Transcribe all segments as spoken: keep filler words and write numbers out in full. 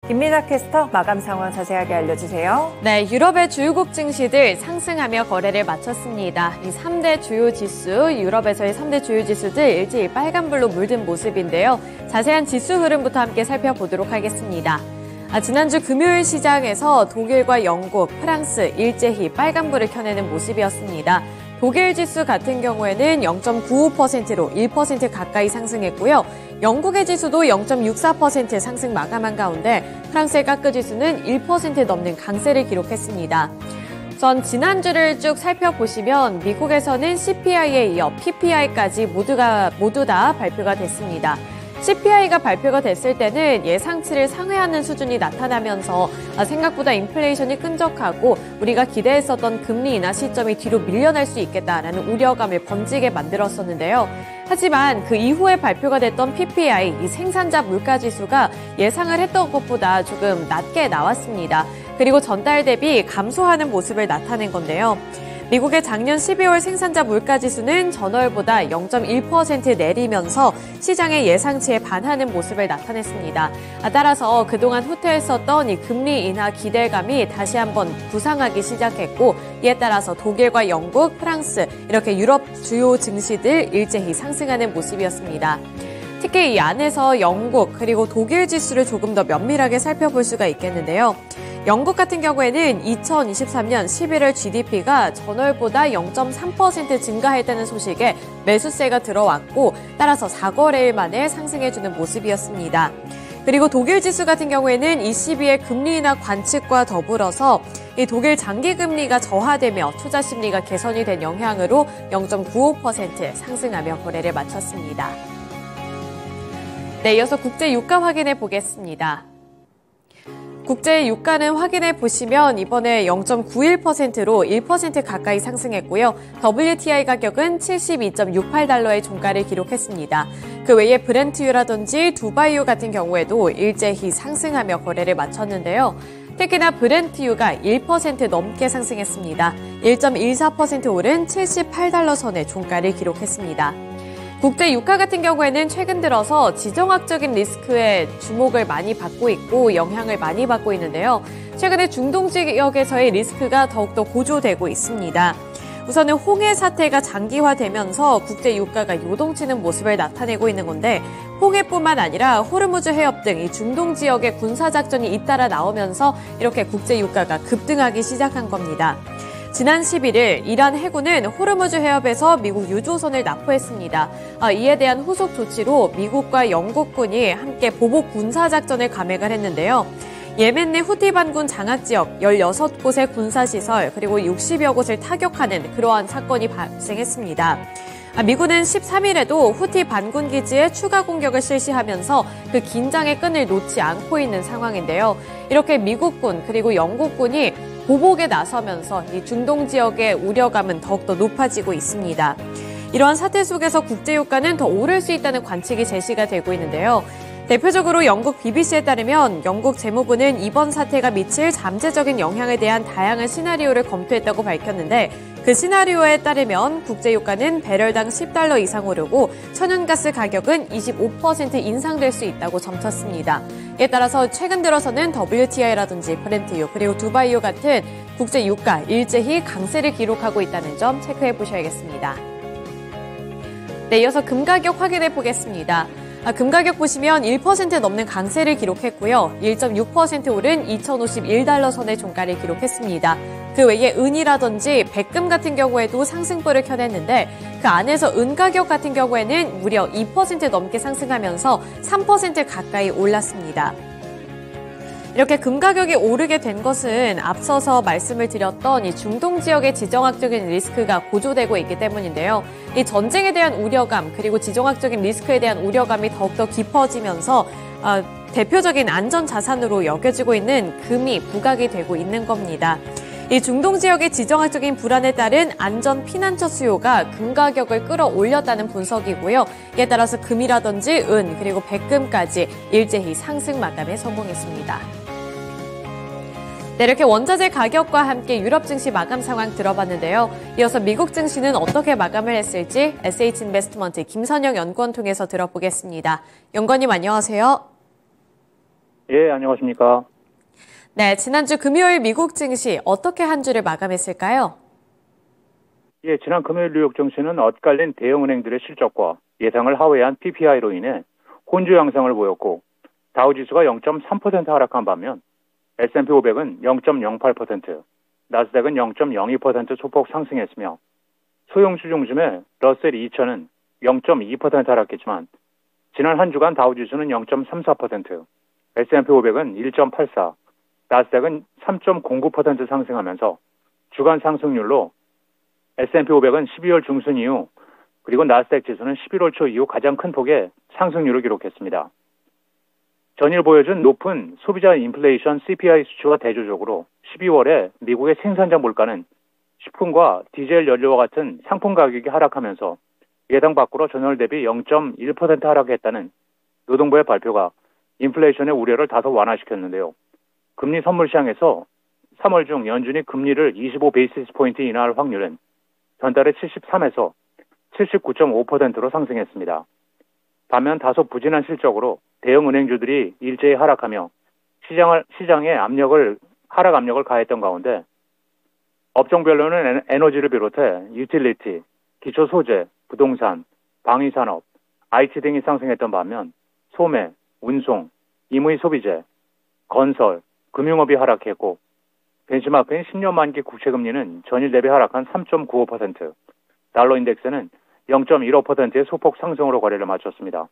김민아 캐스터 마감 상황 자세하게 알려주세요. 네, 유럽의 주요국 증시들 상승하며 거래를 마쳤습니다. 이 삼 대 주요 지수, 유럽에서의 삼 대 주요 지수들 일제히 빨간불로 물든 모습인데요. 자세한 지수 흐름부터 함께 살펴보도록 하겠습니다. 아, 지난주 금요일 시장에서 독일과 영국, 프랑스 일제히 빨간불을 켜내는 모습이었습니다. 독일 지수 같은 경우에는 영 점 구오 퍼센트로 일 퍼센트 가까이 상승했고요. 영국의 지수도 영 점 육사 퍼센트 상승 마감한 가운데 프랑스의 까크 지수는 일 퍼센트 넘는 강세를 기록했습니다. 전 지난주를 쭉 살펴보시면 미국에서는 씨피아이에 이어 피피아이까지 모두가 모두 다 발표가 됐습니다. 씨피아이가 발표가 됐을 때는 예상치를 상회하는 수준이 나타나면서 생각보다 인플레이션이 끈적하고 우리가 기대했었던 금리 인하 시점이 뒤로 밀려날 수 있겠다라는 우려감을 번지게 만들었었는데요. 하지만 그 이후에 발표가 됐던 피피아이, 이 생산자 물가지수가 예상을 했던 것보다 조금 낮게 나왔습니다. 그리고 전달 대비 감소하는 모습을 나타낸 건데요. 미국의 작년 십이월 생산자 물가지수는 전월보다 영 점 일 퍼센트 내리면서 시장의 예상치에 반하는 모습을 나타냈습니다. 따라서 그동안 후퇴했었던 이 금리 인하 기대감이 다시 한번 부상하기 시작했고, 이에 따라서 독일과 영국, 프랑스 이렇게 유럽 주요 증시들 일제히 상승하는 모습이었습니다. 특히 이 안에서 영국 그리고 독일 지수를 조금 더 면밀하게 살펴볼 수가 있겠는데요. 영국 같은 경우에는 이천이십삼 년 십일월 지디피가 전월보다 영 점 삼 퍼센트 증가했다는 소식에 매수세가 들어왔고, 따라서 사 거래일 만에 상승해주는 모습이었습니다. 그리고 독일 지수 같은 경우에는 이씨비의 금리 인하 관측과 더불어서 이 독일 장기 금리가 저하되며 투자 심리가 개선이 된 영향으로 영 점 구오 퍼센트 상승하며 거래를 마쳤습니다. 네, 이어서 국제 유가 확인해 보겠습니다. 국제 유가는 확인해 보시면 이번에 영 점 구일 퍼센트로 일 퍼센트 가까이 상승했고요. 더블유티아이 가격은 칠십이 점 육팔 달러의 종가를 기록했습니다. 그 외에 브렌트유라든지 두바이유 같은 경우에도 일제히 상승하며 거래를 마쳤는데요. 특히나 브렌트유가 일 퍼센트 넘게 상승했습니다. 일 점 일사 퍼센트 오른 칠십팔 달러 선의 종가를 기록했습니다. 국제 유가 같은 경우에는 최근 들어서 지정학적인 리스크에 주목을 많이 받고 있고 영향을 많이 받고 있는데요. 최근에 중동 지역에서의 리스크가 더욱더 고조되고 있습니다. 우선은 홍해 사태가 장기화되면서 국제 유가가 요동치는 모습을 나타내고 있는 건데, 홍해뿐만 아니라 호르무즈 해협 등 이 중동 지역의 군사작전이 잇따라 나오면서 이렇게 국제 유가가 급등하기 시작한 겁니다. 지난 십일일 이란 해군은 호르무즈 해협에서 미국 유조선을 납포했습니다. 아, 이에 대한 후속 조치로 미국과 영국군이 함께 보복 군사작전을 감행을 했는데요. 예멘 내 후티 반군 장악지역 열여섯 곳의 군사시설 그리고 육십여 곳을 타격하는 그러한 사건이 발생했습니다. 아, 미군은 십삼일에도 후티 반군 기지에 추가 공격을 실시하면서 그 긴장의 끈을 놓지 않고 있는 상황인데요. 이렇게 미국군 그리고 영국군이 보복에 나서면서 이 중동 지역의 우려감은 더욱더 높아지고 있습니다. 이러한 사태 속에서 국제유가는 더 오를 수 있다는 관측이 제시가 되고 있는데요. 대표적으로 영국 비비씨에 따르면 영국 재무부는 이번 사태가 미칠 잠재적인 영향에 대한 다양한 시나리오를 검토했다고 밝혔는데, 그 시나리오에 따르면 국제유가는 배럴당 십 달러 이상 오르고 천연가스 가격은 이십오 퍼센트 인상될 수 있다고 점쳤습니다. 이에 따라서 최근 들어서는 더블유티아이라든지 브렌트유 그리고 두바이유 같은 국제유가 일제히 강세를 기록하고 있다는 점 체크해 보셔야겠습니다. 네, 이어서 금 가격 확인해 보겠습니다. 아, 금 가격 보시면 일 퍼센트 넘는 강세를 기록했고요. 일 점 육 퍼센트 오른 이천오십일 달러 선의 종가를 기록했습니다. 그 외에 은이라든지 백금 같은 경우에도 상승폭을 켜냈는데, 그 안에서 은 가격 같은 경우에는 무려 이 퍼센트 넘게 상승하면서 삼 퍼센트 가까이 올랐습니다. 이렇게 금 가격이 오르게 된 것은 앞서서 말씀을 드렸던 이 중동 지역의 지정학적인 리스크가 고조되고 있기 때문인데요. 이 전쟁에 대한 우려감 그리고 지정학적인 리스크에 대한 우려감이 더욱더 깊어지면서 어, 대표적인 안전자산으로 여겨지고 있는 금이 부각이 되고 있는 겁니다. 이 중동 지역의 지정학적인 불안에 따른 안전 피난처 수요가 금 가격을 끌어올렸다는 분석이고요. 이에 따라서 금이라든지 은 그리고 백금까지 일제히 상승 마감에 성공했습니다. 네, 이렇게 원자재 가격과 함께 유럽 증시 마감 상황 들어봤는데요. 이어서 미국 증시는 어떻게 마감을 했을지 에스에이치인베스트먼트 김선영 연구원 통해서 들어보겠습니다. 연구원님 안녕하세요. 예, 안녕하십니까. 네, 지난주 금요일 미국 증시 어떻게 한 주를 마감했을까요? 예, 지난 금요일 뉴욕 증시는 엇갈린 대형은행들의 실적과 예상을 하회한 피피아이로 인해 혼주 양상을 보였고 다우지수가 영 점 삼 퍼센트 하락한 반면 에스 앤 피 오백은 영 점 영팔 퍼센트, 나스닥은 영 점 영이 퍼센트 소폭 상승했으며 소형주 중심의 러셀 이천은 영 점 이 퍼센트 하락했지만 지난 한 주간 다우지수는 영 점 삼사 퍼센트, 에스 앤 피 오백은 일 점 팔사, 나스닥은 삼 점 공구 퍼센트 상승하면서 주간 상승률로 에스 앤 피 오백은 십이월 중순 이후 그리고 나스닥 지수는 십일월 초 이후 가장 큰 폭의 상승률을 기록했습니다. 전일 보여준 높은 소비자 인플레이션 씨 피 아이 수치와 대조적으로 십이월에 미국의 생산자 물가는 식품과 디젤 연료와 같은 상품 가격이 하락하면서 예상 밖으로 전월 대비 영 점 일 퍼센트 하락했다는 노동부의 발표가 인플레이션의 우려를 다소 완화시켰는데요. 금리 선물 시장에서 삼월 중 연준이 금리를 이십오 베이시스 포인트 인하할 확률은 전달에 칠십삼에서 칠십구 점 오 퍼센트로 상승했습니다. 반면 다소 부진한 실적으로 대형 은행주들이 일제히 하락하며 시장을, 시장에 압력을, 하락 압력을 가했던 가운데 업종별로는 에너지를 비롯해 유틸리티, 기초소재, 부동산, 방위산업, 아이티 등이 상승했던 반면 소매, 운송, 임의 소비재, 건설, 금융업이 하락했고 벤치마크인 십 년 만기 국채금리는 전일 대비 하락한 삼 점 구오 퍼센트, 달러 인덱스는 영 점 일오 퍼센트의 소폭 상승으로 거래를 마쳤습니다.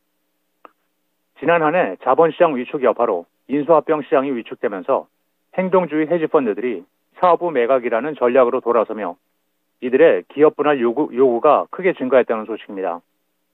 지난 한 해 자본시장 위축 여파로 인수합병 시장이 위축되면서 행동주의 헤지펀드들이 사업부 매각이라는 전략으로 돌아서며 이들의 기업 분할 요구, 요구가 크게 증가했다는 소식입니다.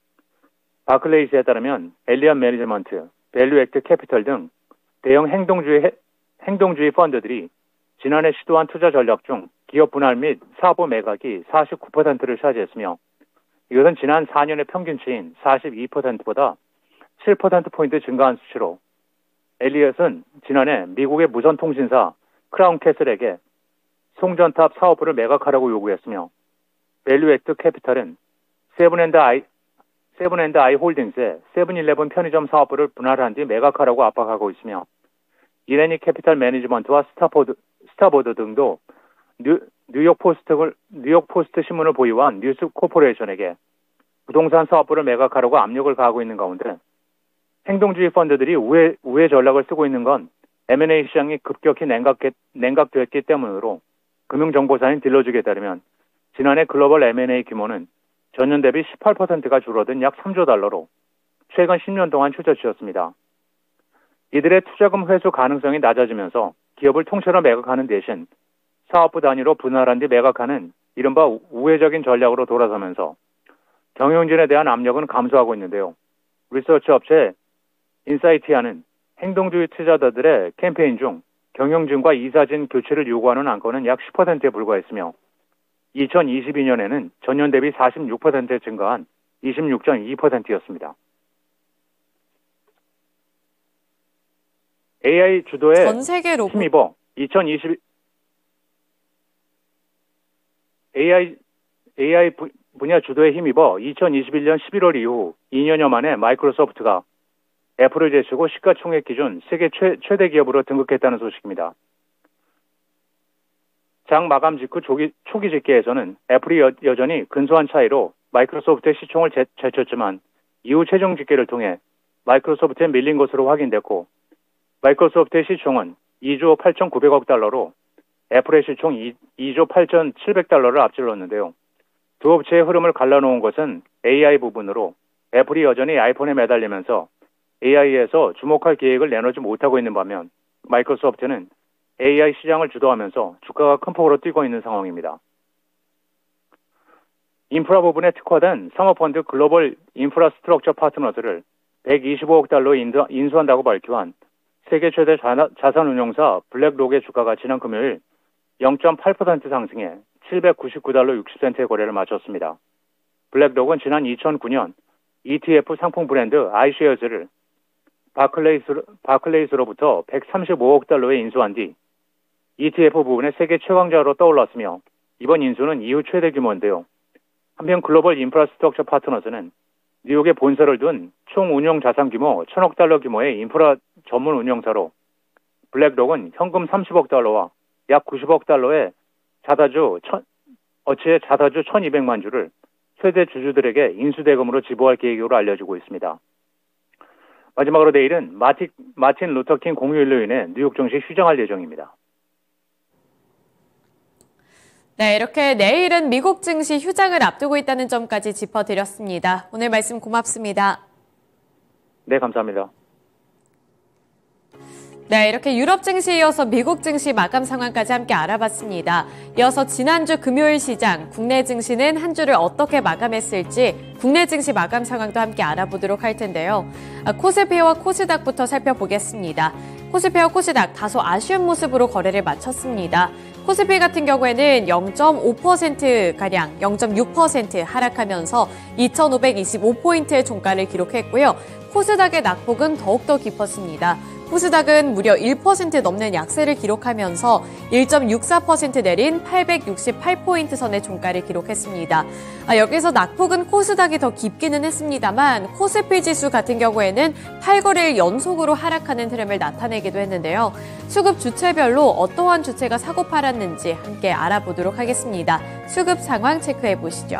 바클레이스에 따르면 엘리언 매니지먼트, 밸류액트 캐피털 등 대형 행동주의, 해, 행동주의 펀드들이 지난해 시도한 투자 전략 중 기업 분할 및 사업부 매각이 사십구 퍼센트를 차지했으며 이것은 지난 사 년의 평균치인 사십이 퍼센트보다 칠 퍼센트포인트 증가한 수치로 엘리엇은 지난해 미국의 무선통신사 크라운캐슬에게 송전탑 사업부를 매각하라고 요구했으며 밸류액트 캐피털은 세븐앤드아이 세븐앤드아이 홀딩스의 세븐일레븐 편의점 사업부를 분할한 뒤 매각하라고 압박하고 있으며 이레니 캐피탈 매니지먼트와 스타보드, 스타보드 등도 뉴, 뉴욕 포스트를, 뉴욕 포스트 신문을 보유한 뉴스 코퍼레이션에게 부동산 사업부를 매각하라고 압력을 가하고 있는 가운데 행동주의 펀드들이 우회, 우회 전략을 쓰고 있는 건 엠 앤 에이 시장이 급격히 냉각해, 냉각됐기 때문으로 금융정보사인 딜러주에 따르면 지난해 글로벌 엠 앤 에이 규모는 전년 대비 십팔 퍼센트가 줄어든 약 삼조 달러로 최근 십 년 동안 최저치였습니다. 이들의 투자금 회수 가능성이 낮아지면서 기업을 통째로 매각하는 대신 사업부 단위로 분할한 뒤 매각하는 이른바 우회적인 전략으로 돌아서면서 경영진에 대한 압력은 감소하고 있는데요. 리서치 업체 인사이티아는 행동주의 투자자들의 캠페인 중 경영진과 이사진 교체를 요구하는 안건은 약 십 퍼센트에 불과했으며 이천이십이 년에는 전년 대비 사십육 퍼센트 증가한 이십육 점 이 퍼센트였습니다. 에이아이 주도의 전 세계 로봇 힘입어 이천이십 에이아이 에이아이 분야 주도에 힘입어 이천이십일 년 십일월 이후 이 년여 만에 마이크로소프트가 애플을 제치고 시가총액 기준 세계 최, 최대 기업으로 등극했다는 소식입니다. 장 마감 직후 초기, 초기 집계에서는 애플이 여, 여전히 근소한 차이로 마이크로소프트의 시총을 제, 제쳤지만 이후 최종 집계를 통해 마이크로소프트에 밀린 것으로 확인됐고 마이크로소프트의 시총은 이조 팔천구백억 달러로 애플의 시총 이조 팔천칠백 달러를 앞질렀는데요. 두 업체의 흐름을 갈라놓은 것은 에이아이 부분으로 애플이 여전히 아이폰에 매달리면서 에이아이에서 주목할 계획을 내놓지 못하고 있는 반면 마이크로소프트는 에이아이 시장을 주도하면서 주가가 큰 폭으로 뛰고 있는 상황입니다. 인프라 부분에 특화된 사모펀드 글로벌 인프라스트럭처 파트너스를 백이십오억 달러 인수한다고 발표한 세계 최대 자산운용사 블랙록의 주가가 지난 금요일 영 점 팔 퍼센트 상승해 칠백구십구 달러 육십 센트의 거래를 마쳤습니다. 블랙록은 지난 이천구 년 이티에프 상품 브랜드 아이쉐어즈를 바클레이스, 바클레이스로부터 백삼십오억 달러에 인수한 뒤 이티에프 부분의 세계 최강자로 떠올랐으며 이번 인수는 이후 최대 규모인데요. 한편 글로벌 인프라스트럭처 파트너스는 뉴욕에 본사를 둔 총 운용 자산 규모 천억 달러 규모의 인프라 전문 운용사로 블랙록은 현금 삼십억 달러와 약 구십억 달러의 자사주 천, 어치의 자사주 천이백만 주를 최대 주주들에게 인수대금으로 지불할 계획으로 알려지고 있습니다. 마지막으로 내일은 마티, 마틴 루터킹 공휴일로 인해 뉴욕 증시 휴장할 예정입니다. 네, 이렇게 내일은 미국 증시 휴장을 앞두고 있다는 점까지 짚어드렸습니다. 오늘 말씀 고맙습니다. 네, 감사합니다. 네, 이렇게 유럽 증시에 이어서 미국 증시 마감 상황까지 함께 알아봤습니다. 이어서 지난주 금요일 시장, 국내 증시는 한 주를 어떻게 마감했을지 국내 증시 마감 상황도 함께 알아보도록 할 텐데요. 코스피와 코스닥부터 살펴보겠습니다. 코스피와 코스닥 다소 아쉬운 모습으로 거래를 마쳤습니다. 코스피 같은 경우에는 영 점 오 퍼센트가량 영 점 육 퍼센트 하락하면서 이천오백이십오 포인트의 종가를 기록했고요. 코스닥의 낙폭은 더욱더 깊었습니다. 코스닥은 무려 일 퍼센트 넘는 약세를 기록하면서 일 점 육사 퍼센트 내린 팔백육십팔 포인트 선의 종가를 기록했습니다. 아, 여기서 낙폭은 코스닥이 더 깊기는 했습니다만 코스피 지수 같은 경우에는 팔 거래일 연속으로 하락하는 흐름을 나타내기도 했는데요. 수급 주체별로 어떠한 주체가 사고 팔았는지 함께 알아보도록 하겠습니다. 수급 상황 체크해 보시죠.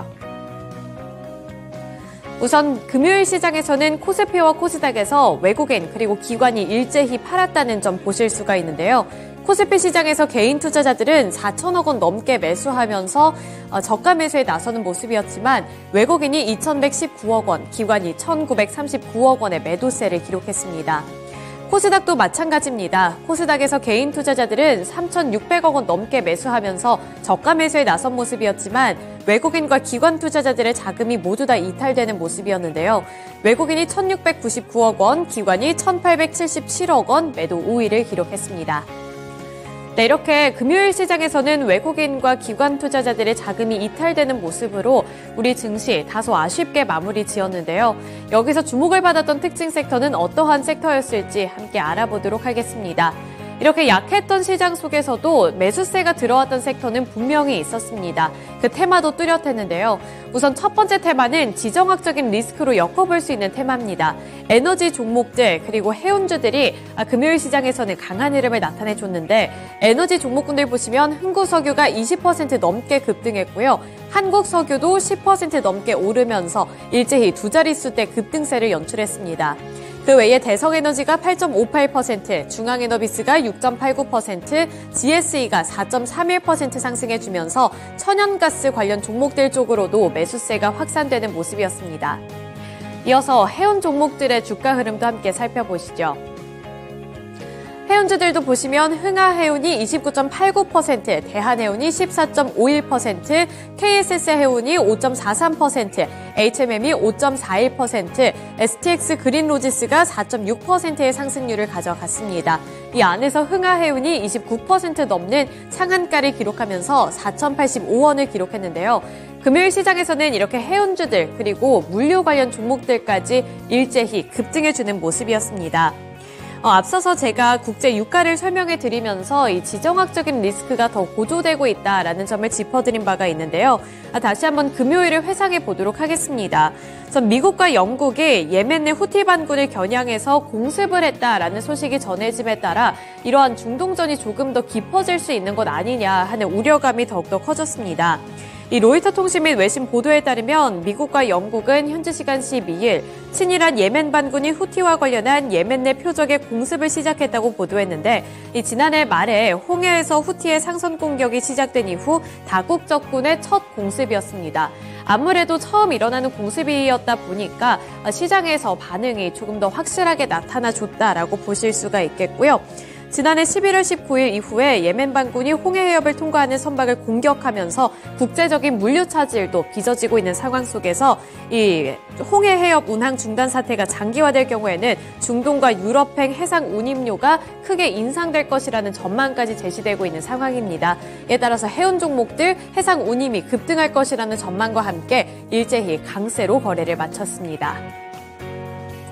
우선 금요일 시장에서는 코스피와 코스닥에서 외국인 그리고 기관이 일제히 팔았다는 점 보실 수가 있는데요. 코스피 시장에서 개인 투자자들은 사천억 원 넘게 매수하면서 저가 매수에 나서는 모습이었지만 외국인이 이천백십구억 원, 기관이 천구백삼십구억 원의 매도세를 기록했습니다. 코스닥도 마찬가지입니다. 코스닥에서 개인 투자자들은 삼천육백억 원 넘게 매수하면서 저가 매수에 나선 모습이었지만 외국인과 기관 투자자들의 자금이 모두 다 이탈되는 모습이었는데요. 외국인이 천육백구십구억 원, 기관이 천팔백칠십칠억 원 매도 우위를 기록했습니다. 네, 이렇게 금요일 시장에서는 외국인과 기관 투자자들의 자금이 이탈되는 모습으로 우리 증시 다소 아쉽게 마무리 지었는데요. 여기서 주목을 받았던 특징 섹터는 어떠한 섹터였을지 함께 알아보도록 하겠습니다. 이렇게 약했던 시장 속에서도 매수세가 들어왔던 섹터는 분명히 있었습니다. 그 테마도 뚜렷했는데요. 우선 첫 번째 테마는 지정학적인 리스크로 엮어볼 수 있는 테마입니다. 에너지 종목들 그리고 해운주들이 금요일 시장에서는 강한 흐름을 나타내줬는데 에너지 종목군들 보시면 흥구석유가 이십 퍼센트 넘게 급등했고요. 한국석유도 십 퍼센트 넘게 오르면서 일제히 두 자릿수대 급등세를 연출했습니다. 그 외에 대성에너지가 팔 점 오팔 퍼센트, 중앙에너비스가 육 점 팔구 퍼센트, 지에스이가 사 점 삼일 퍼센트 상승해주면서 천연가스 관련 종목들 쪽으로도 매수세가 확산되는 모습이었습니다. 이어서 해운 종목들의 주가 흐름도 함께 살펴보시죠. 해운주들도 보시면 흥하해운이 이십구 점 팔구 퍼센트, 대한해운이 십사 점 오일 퍼센트, 케이에스에스해운이 오 점 사삼 퍼센트, 에이치엠엠이 오 점 사일 퍼센트, 에스티엑스 그린로지스가 사 점 육 퍼센트의 상승률을 가져갔습니다. 이 안에서 흥하해운이 이십구 퍼센트 넘는 상한가를 기록하면서 사천팔십오 원을 기록했는데요. 금요일 시장에서는 이렇게 해운주들 그리고 물류 관련 종목들까지 일제히 급등해주는 모습이었습니다. 어, 앞서서 제가 국제 유가를 설명해 드리면서 이 지정학적인 리스크가 더 고조되고 있다라는 점을 짚어드린 바가 있는데요. 아, 다시 한번 금요일을 회상해 보도록 하겠습니다. 전 미국과 영국이 예멘 내 후티 반군을 겨냥해서 공습을 했다라는 소식이 전해짐에 따라 이러한 중동전이 조금 더 깊어질 수 있는 것 아니냐 하는 우려감이 더욱더 커졌습니다. 이 로이터 통신 및 외신 보도에 따르면 미국과 영국은 현지 시간 십이일 친일한 예멘 반군이 후티와 관련한 예멘 내 표적의 공습을 시작했다고 보도했는데 이 지난해 말에 홍해에서 후티의 상선 공격이 시작된 이후 다국적군의 첫 공습이었습니다. 아무래도 처음 일어나는 공습이었다 보니까 시장에서 반응이 조금 더 확실하게 나타나줬다라고 보실 수가 있겠고요. 지난해 십일월 십구일 이후에 예멘 반군이 홍해 해협을 통과하는 선박을 공격하면서 국제적인 물류 차질도 빚어지고 있는 상황 속에서 이 홍해 해협 운항 중단 사태가 장기화될 경우에는 중동과 유럽행 해상 운임료가 크게 인상될 것이라는 전망까지 제시되고 있는 상황입니다. 이에 따라서 해운 종목들 해상 운임이 급등할 것이라는 전망과 함께 일제히 강세로 거래를 마쳤습니다.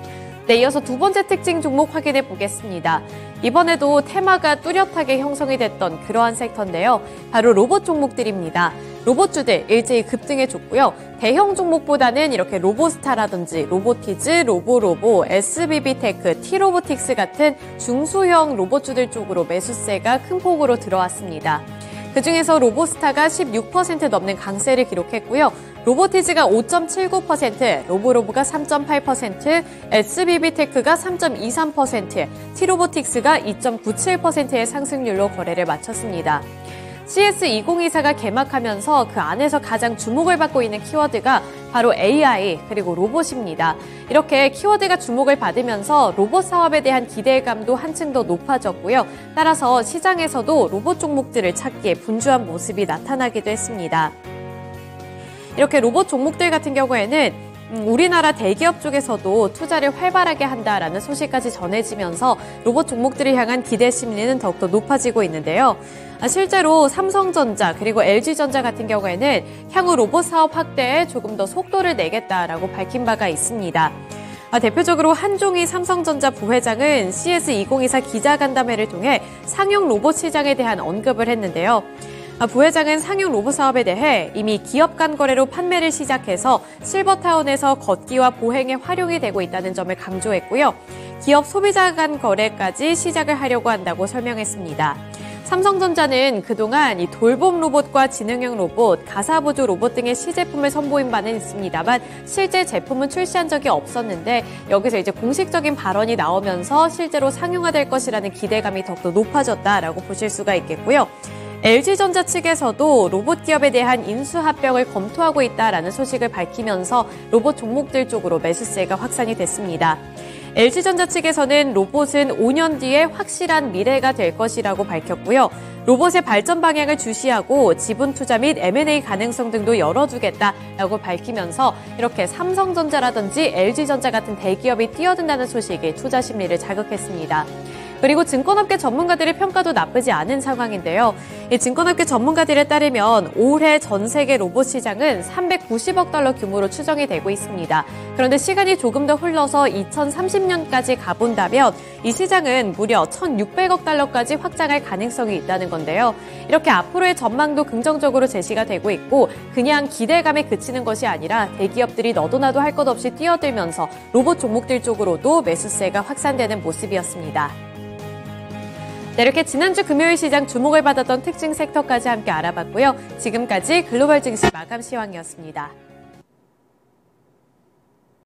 네, 이어서 두 번째 특징 종목 확인해 보겠습니다. 이번에도 테마가 뚜렷하게 형성이 됐던 그러한 섹터인데요. 바로 로봇 종목들입니다. 로봇주들 일제히 급등해줬고요. 대형 종목보다는 이렇게 로보스타라든지 로보티즈, 로보로보, 에스비비테크, 티로보틱스 같은 중소형 로봇주들 쪽으로 매수세가 큰 폭으로 들어왔습니다. 그중에서 로보스타가 십육 퍼센트 넘는 강세를 기록했고요. 로보티즈가 오 점 칠구 퍼센트, 로보로보가 삼 점 팔 퍼센트, 에스비비테크가 삼 점 이삼 퍼센트, 티로보틱스가 이 점 구칠 퍼센트의 상승률로 거래를 마쳤습니다. 씨에스 이천이십사가 개막하면서 그 안에서 가장 주목을 받고 있는 키워드가 바로 에이아이 그리고 로봇입니다. 이렇게 키워드가 주목을 받으면서 로봇 사업에 대한 기대감도 한층 더 높아졌고요. 따라서 시장에서도 로봇 종목들을 찾기에 분주한 모습이 나타나기도 했습니다. 이렇게 로봇 종목들 같은 경우에는 우리나라 대기업 쪽에서도 투자를 활발하게 한다라는 소식까지 전해지면서 로봇 종목들을 향한 기대 심리는 더욱더 높아지고 있는데요. 실제로 삼성전자 그리고 엘지전자 같은 경우에는 향후 로봇 사업 확대에 조금 더 속도를 내겠다라고 밝힌 바가 있습니다. 대표적으로 한종희 삼성전자 부회장은 씨에스 이천이십사 기자간담회를 통해 상용 로봇 시장에 대한 언급을 했는데요. 부회장은 상용 로봇 사업에 대해 이미 기업 간 거래로 판매를 시작해서 실버타운에서 걷기와 보행에 활용이 되고 있다는 점을 강조했고요. 기업 소비자 간 거래까지 시작을 하려고 한다고 설명했습니다. 삼성전자는 그동안 이 돌봄 로봇과 지능형 로봇, 가사보조 로봇 등의 시제품을 선보인 바는 있습니다만 실제 제품은 출시한 적이 없었는데 여기서 이제 공식적인 발언이 나오면서 실제로 상용화될 것이라는 기대감이 더욱더 높아졌다라고 보실 수가 있겠고요. 엘지전자 측에서도 로봇 기업에 대한 인수합병을 검토하고 있다라는 소식을 밝히면서 로봇 종목들 쪽으로 매수세가 확산이 됐습니다. 엘지전자 측에서는 로봇은 오 년 뒤에 확실한 미래가 될 것이라고 밝혔고요. 로봇의 발전 방향을 주시하고 지분 투자 및 엠 앤 에이 가능성 등도 열어두겠다라고 밝히면서 이렇게 삼성전자라든지 엘지전자 같은 대기업이 뛰어든다는 소식이 투자 심리를 자극했습니다. 그리고 증권업계 전문가들의 평가도 나쁘지 않은 상황인데요. 이 증권업계 전문가들에 따르면 올해 전 세계 로봇 시장은 삼백구십억 달러 규모로 추정이 되고 있습니다. 그런데 시간이 조금 더 흘러서 이천삼십 년까지 가본다면 이 시장은 무려 천육백억 달러까지 확장할 가능성이 있다는 건데요. 이렇게 앞으로의 전망도 긍정적으로 제시가 되고 있고 그냥 기대감에 그치는 것이 아니라 대기업들이 너도나도 할 것 없이 뛰어들면서 로봇 종목들 쪽으로도 매수세가 확산되는 모습이었습니다. 네, 이렇게 지난주 금요일 시장 주목을 받았던 특징 섹터까지 함께 알아봤고요. 지금까지 글로벌 증시 마감 시황이었습니다.